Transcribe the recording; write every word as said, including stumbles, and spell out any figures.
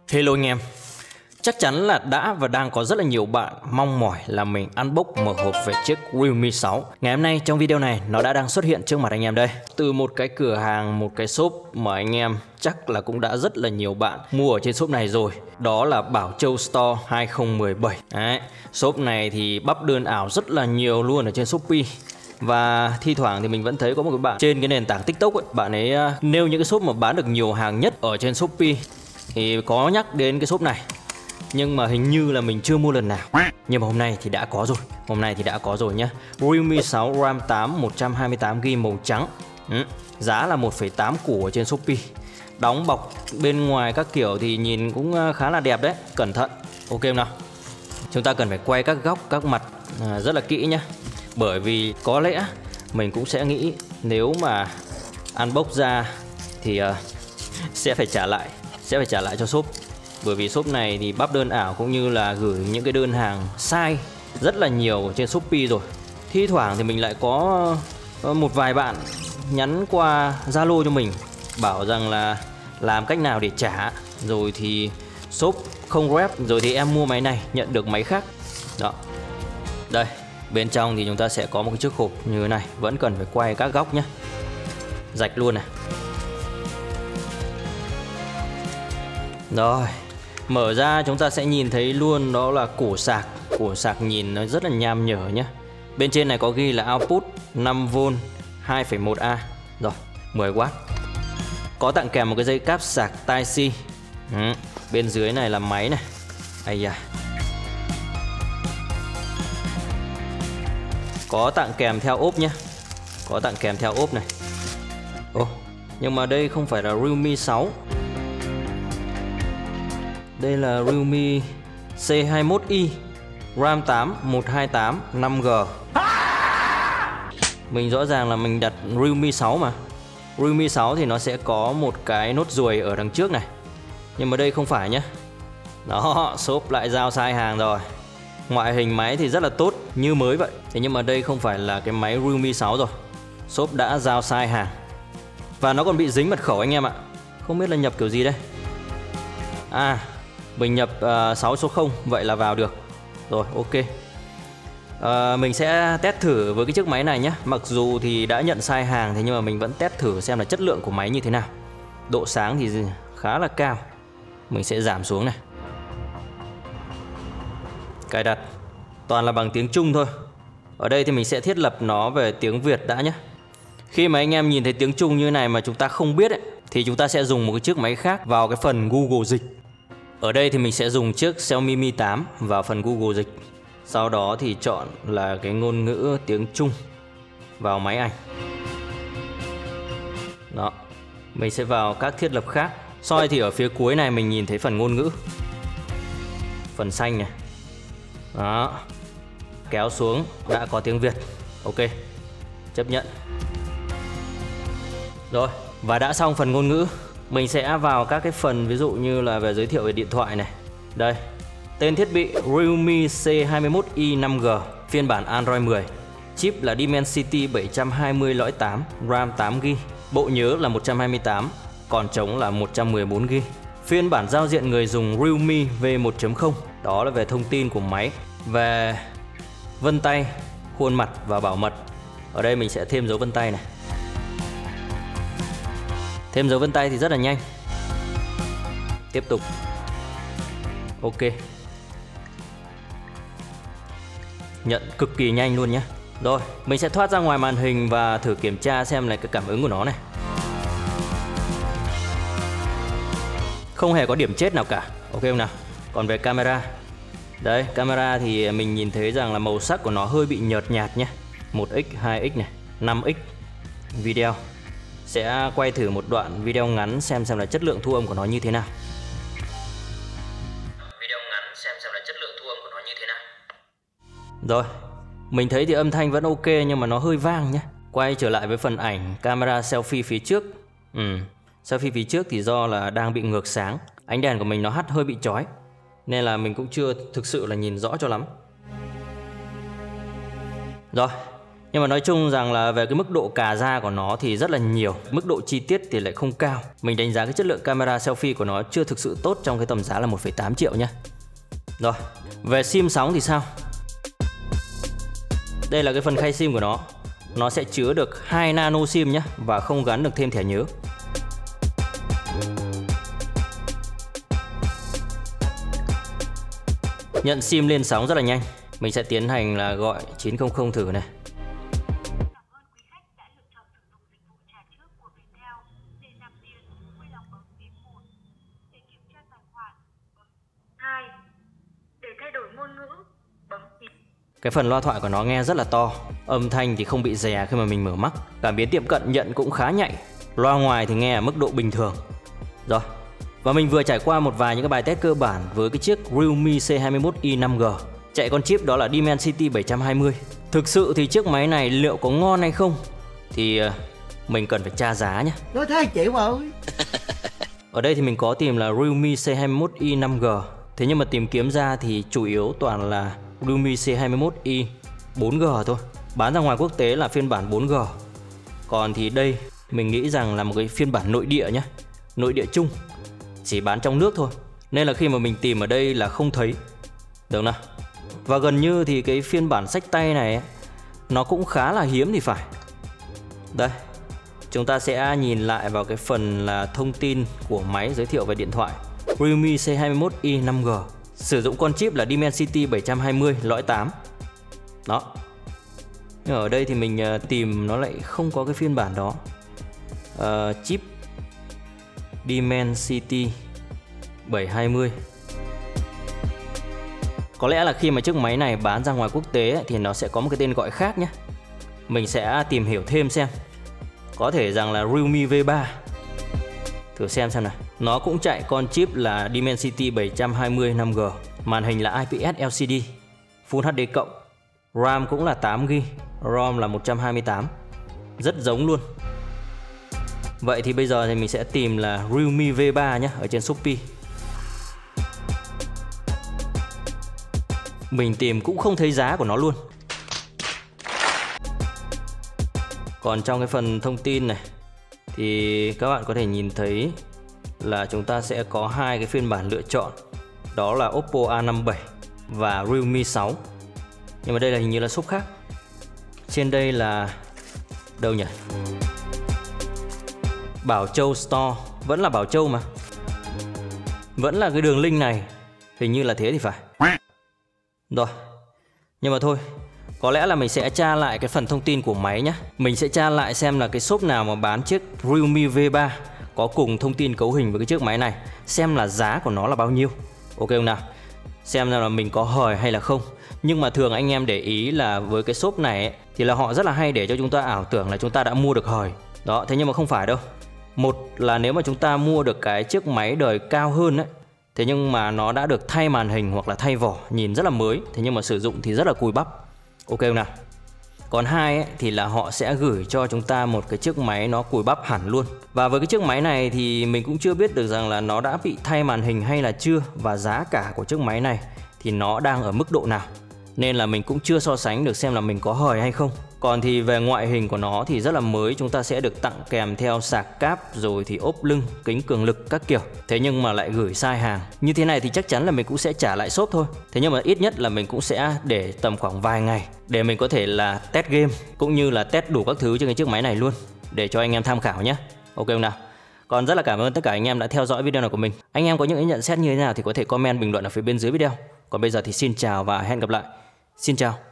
Hello anh em. Chắc chắn là đã và đang có rất là nhiều bạn mong mỏi là mình unbox mở hộp về chiếc Realme sáu. Ngày hôm nay trong video này nó đã đang xuất hiện trước mặt anh em đây. Từ một cái cửa hàng, một cái shop mà anh em chắc là cũng đã rất là nhiều bạn mua ở trên shop này rồi. Đó là Bảo Châu Store hai không một bảy. Đấy, shop này thì bắp đơn ảo rất là nhiều luôn ở trên Shopee. Và thi thoảng thì mình vẫn thấy có một cái bạn trên cái nền tảng TikTok ấy, bạn ấy nêu những cái shop mà bán được nhiều hàng nhất ở trên Shopee thì có nhắc đến cái shop này. Nhưng mà hình như là mình chưa mua lần nào. Nhưng mà hôm nay thì đã có rồi. Hôm nay thì đã có rồi nhá. Realme sáu RAM tám một trăm hai mươi tám gi-ga-bai màu trắng. ừ. Giá là một phẩy tám củ ở trên Shopee. Đóng bọc bên ngoài các kiểu thì nhìn cũng khá là đẹp đấy. Cẩn thận. Ok không nào? Chúng ta cần phải quay các góc, các mặt rất là kỹ nhá. Bởi vì có lẽ mình cũng sẽ nghĩ nếu mà unbox ra thì uh, sẽ phải trả lại. Sẽ phải trả lại cho shop. Bởi vì shop này thì bắp đơn ảo cũng như là gửi những cái đơn hàng sai rất là nhiều trên Shopee rồi. Thi thoảng thì mình lại có một vài bạn nhắn qua Zalo cho mình, bảo rằng là làm cách nào để trả, rồi thì shop không rep, rồi thì em mua máy này nhận được máy khác. Đó. Đây, bên trong thì chúng ta sẽ có một cái chiếc hộp như thế này. Vẫn cần phải quay các góc nhé. Rạch luôn này. Rồi, mở ra chúng ta sẽ nhìn thấy luôn đó là cổ sạc. Cổ sạc nhìn nó rất là nham nhở nhé. Bên trên này có ghi là output năm vôn hai phẩy một A. Rồi, mười oát. Có tặng kèm một cái dây cáp sạc Type-C. ừ. Bên dưới này là máy này. Ây da. Có tặng kèm theo ốp nhé. Có tặng kèm theo ốp này. Ồ, nhưng mà đây không phải là Realme sáu. Đây là Realme C hai mươi mốt i RAM tám một hai tám năm G. Mình rõ ràng là mình đặt Realme sáu mà. Realme sáu thì nó sẽ có một cái nốt ruồi ở đằng trước này. Nhưng mà đây không phải nhé. Đó, shop lại giao sai hàng rồi. Ngoại hình máy thì rất là tốt, như mới vậy. Thế nhưng mà đây không phải là cái máy Realme sáu rồi. Shop đã giao sai hàng. Và nó còn bị dính mật khẩu anh em ạ. Không biết là nhập kiểu gì đây. À, mình nhập uh, sáu số không, vậy là vào được. Rồi, ok. uh, Mình sẽ test thử với cái chiếc máy này nhé. Mặc dù thì đã nhận sai hàng, thế nhưng mà mình vẫn test thử xem là chất lượng của máy như thế nào. Độ sáng thì khá là cao. Mình sẽ giảm xuống này. Cài đặt. Toàn là bằng tiếng Trung thôi. Ở đây thì mình sẽ thiết lập nó về tiếng Việt đã nhé. Khi mà anh em nhìn thấy tiếng Trung như này mà chúng ta không biết ấy, thì chúng ta sẽ dùng một cái chiếc máy khác vào cái phần Google Dịch. Ở đây thì mình sẽ dùng chiếc Xiaomi Mi tám vào phần Google Dịch. Sau đó thì chọn là cái ngôn ngữ tiếng Trung vào máy ảnh. Đó. Mình sẽ vào các thiết lập khác. Soi thì ở phía cuối này mình nhìn thấy phần ngôn ngữ. Phần xanh này. Đó. Kéo xuống đã có tiếng Việt. Ok. Chấp nhận. Rồi, và đã xong phần ngôn ngữ. Mình sẽ vào các cái phần ví dụ như là về giới thiệu về điện thoại này. Đây. Tên thiết bị Realme C hai mươi mốt i năm G, phiên bản Android mười. Chip là Dimensity bảy trăm hai mươi lõi tám, RAM tám gi-ga-bai. Bộ nhớ là một trăm hai mươi tám, còn trống là một trăm mười bốn gi-ga-bai. Phiên bản giao diện người dùng Realme V một chấm không. Đó là về thông tin của máy. Về vân tay, khuôn mặt và bảo mật. Ở đây mình sẽ thêm dấu vân tay này. Thêm dấu vân tay thì rất là nhanh. Tiếp tục. Ok. Nhận cực kỳ nhanh luôn nhé. Rồi, mình sẽ thoát ra ngoài màn hình và thử kiểm tra xem là cái cảm ứng của nó này. Không hề có điểm chết nào cả. Ok không nào? Còn về camera. Đấy, camera thì mình nhìn thấy rằng là màu sắc của nó hơi bị nhợt nhạt nhé. một x, hai x này, năm x. Video. Sẽ quay thử một đoạn video ngắn xem xem là chất lượng thu âm của nó như thế nào. Video ngắn xem xem là chất lượng thu âm của nó như thế nào. Rồi, mình thấy thì âm thanh vẫn ok nhưng mà nó hơi vang nhé. Quay trở lại với phần ảnh camera selfie phía trước. Ừ, selfie phía trước thì do là đang bị ngược sáng. Ánh đèn của mình nó hắt hơi bị chói, nên là mình cũng chưa thực sự là nhìn rõ cho lắm. Rồi, Nhưng mà nói chung rằng là về cái mức độ cà da của nó thì rất là nhiều, mức độ chi tiết thì lại không cao. Mình đánh giá cái chất lượng camera selfie của nó chưa thực sự tốt trong cái tầm giá là một phẩy tám triệu nhé. Rồi, về sim sóng thì sao? Đây là cái phần khay sim của nó. Nó sẽ chứa được hai nano sim nhé, và không gắn được thêm thẻ nhớ. Nhận sim lên sóng rất là nhanh. Mình sẽ tiến hành là gọi chín không không thử này. Cái phần loa thoại của nó nghe rất là to, âm thanh thì không bị rè khi mà mình mở mắt. Cảm biến tiệm cận nhận cũng khá nhạy. Loa ngoài thì nghe ở mức độ bình thường. Rồi, và mình vừa trải qua một vài những cái bài test cơ bản với cái chiếc Realme C hai mươi mốt i năm G, chạy con chip đó là Dimensity bảy trăm hai mươi. Thực sự thì chiếc máy này liệu có ngon hay không thì mình cần phải tra giá nhé. Nói thế chịu mà. Ở đây thì mình có tìm là Realme C hai mươi mốt i năm G. Thế nhưng mà tìm kiếm ra thì chủ yếu toàn là Realme C hai mươi mốt i bốn G thôi. Bán ra ngoài quốc tế là phiên bản bốn G. Còn thì đây mình nghĩ rằng là một cái phiên bản nội địa nhé, nội địa chung, chỉ bán trong nước thôi. Nên là khi mà mình tìm ở đây là không thấy. Được nào. Và gần như thì cái phiên bản xách tay này ấy, nó cũng khá là hiếm thì phải. Đây, chúng ta sẽ nhìn lại vào cái phần là thông tin của máy giới thiệu về điện thoại. Realme C hai mươi mốt i năm G sử dụng con chip là Dimensity bảy trăm hai mươi lõi tám. Đó. Nhưng ở đây thì mình tìm nó lại không có cái phiên bản đó. uh, Chip Dimensity bảy trăm hai mươi. Có lẽ là khi mà chiếc máy này bán ra ngoài quốc tế ấy, thì nó sẽ có một cái tên gọi khác nhé. Mình sẽ tìm hiểu thêm xem. Có thể rằng là Realme V ba. Thử xem xem nào. Nó cũng chạy con chip là Dimensity bảy trăm hai mươi năm G. Màn hình là I P S L C D Full H D cộng. RAM cũng là tám gi ga bai, ROM là một trăm hai mươi tám. Rất giống luôn. Vậy thì bây giờ thì mình sẽ tìm là Realme V ba nhé, ở trên Shopee. Mình tìm cũng không thấy giá của nó luôn. Còn trong cái phần thông tin này thì các bạn có thể nhìn thấy là chúng ta sẽ có hai cái phiên bản lựa chọn. Đó là Oppo A năm mươi bảy và Realme sáu. Nhưng mà đây là hình như là shop khác. Trên đây là đâu nhỉ? Bảo Châu Store. Vẫn là Bảo Châu mà. Vẫn là cái đường link này. Hình như là thế thì phải. Rồi. Nhưng mà thôi, có lẽ là mình sẽ tra lại cái phần thông tin của máy nhé. Mình sẽ tra lại xem là cái shop nào mà bán chiếc Realme V ba có cùng thông tin cấu hình với cái chiếc máy này, xem là giá của nó là bao nhiêu. Ok không nào? Xem ra là mình có hời hay là không. Nhưng mà thường anh em để ý là với cái shop này ấy, thì là họ rất là hay để cho chúng ta ảo tưởng là chúng ta đã mua được hời. Đó, thế nhưng mà không phải đâu. Một là nếu mà chúng ta mua được cái chiếc máy đời cao hơn ấy, thế nhưng mà nó đã được thay màn hình hoặc là thay vỏ, nhìn rất là mới, thế nhưng mà sử dụng thì rất là cùi bắp. Ok không nào? Còn hai ấy, thì là họ sẽ gửi cho chúng ta một cái chiếc máy nó cùi bắp hẳn luôn. Và với cái chiếc máy này thì mình cũng chưa biết được rằng là nó đã bị thay màn hình hay là chưa, và giá cả của chiếc máy này thì nó đang ở mức độ nào. Nên là mình cũng chưa so sánh được xem là mình có hời hay không. Còn thì về ngoại hình của nó thì rất là mới. Chúng ta sẽ được tặng kèm theo sạc cáp, rồi thì ốp lưng, kính cường lực các kiểu. Thế nhưng mà lại gửi sai hàng. Như thế này thì chắc chắn là mình cũng sẽ trả lại shop thôi. Thế nhưng mà ít nhất là mình cũng sẽ để tầm khoảng vài ngày để mình có thể là test game, cũng như là test đủ các thứ trên cái chiếc máy này luôn, để cho anh em tham khảo nhé. Ok không nào? Còn rất là cảm ơn tất cả anh em đã theo dõi video này của mình. Anh em có những nhận xét như thế nào thì có thể comment bình luận ở phía bên dưới video. Còn bây giờ thì xin chào và hẹn gặp lại. Xin chào.